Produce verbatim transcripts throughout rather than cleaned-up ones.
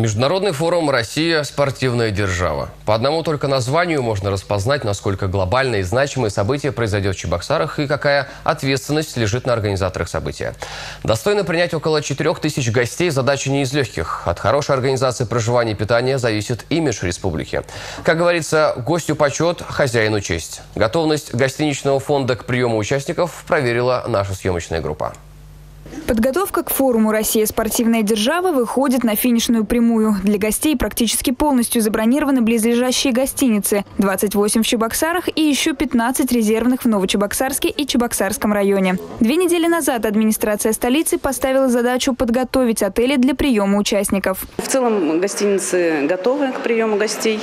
Международный форум «Россия. Спортивная держава». По одному только названию можно распознать, насколько глобальное и значимое событие произойдет в Чебоксарах и какая ответственность лежит на организаторах события. Достойно принять около четырёх тысяч гостей задача не из легких. От хорошей организации проживания и питания зависит имидж республики. Как говорится, гостю почет, хозяину честь. Готовность гостиничного фонда к приему участников проверила наша съемочная группа. Подготовка к форуму «Россия. Спортивная держава» выходит на финишную прямую. Для гостей практически полностью забронированы близлежащие гостиницы. двадцать восемь в Чебоксарах и еще пятнадцать резервных в Новочебоксарске и Чебоксарском районе. Две недели назад администрация столицы поставила задачу подготовить отели для приема участников. В целом гостиницы готовы к приему гостей.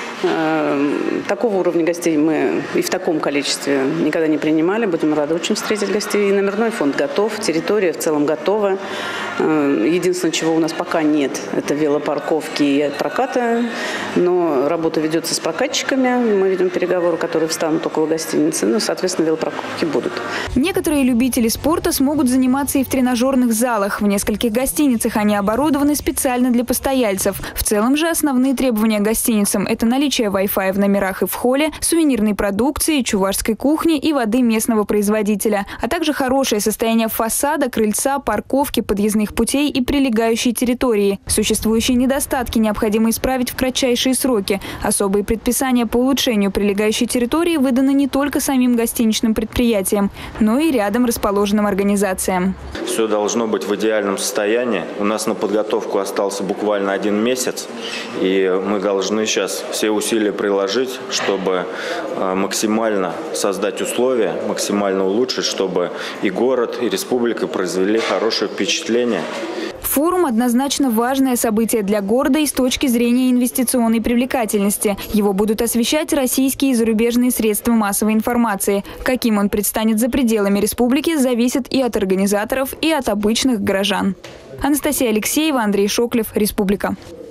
Такого уровня гостей мы и в таком количестве никогда не принимали. Будем рады очень встретить гостей. И номерной фонд готов, территория в целом готова. Единственное, чего у нас пока нет, это велопарковки и проката. Но работа ведется с прокатчиками. Мы ведем переговоры, которые встанут около гостиницы. Ну, соответственно, велопарковки будут. Некоторые любители спорта смогут заниматься и в тренажерных залах. В нескольких гостиницах они оборудованы специально для постояльцев. В целом же основные требования к гостиницам – это наличие Wi-Fi в номерах и в холле, сувенирной продукции, чувашской кухни и воды местного производителя, а также хорошее состояние фасада, крыльца, парковки, подъездных путей и прилегающей территории. Существующие недостатки необходимо исправить в кратчайшие сроки. Особые предписания по улучшению прилегающей территории выданы не только самим гостиничным предприятиям, но и рядом расположенным организациям. Все должно быть в идеальном состоянии. У нас на подготовку остался буквально один месяц, и мы должны сейчас все усилия приложить, чтобы максимально создать условия, максимально улучшить, чтобы и город, и республика произвели хорошее впечатление. Форум однозначно важное событие для города и с точки зрения инвестиционной привлекательности. Его будут освещать российские и зарубежные средства массовой информации. Каким он предстанет за пределами республики, зависит и от организаторов, и от обычных горожан. Анастасия Алексеева, Андрей Шоклев, Республика.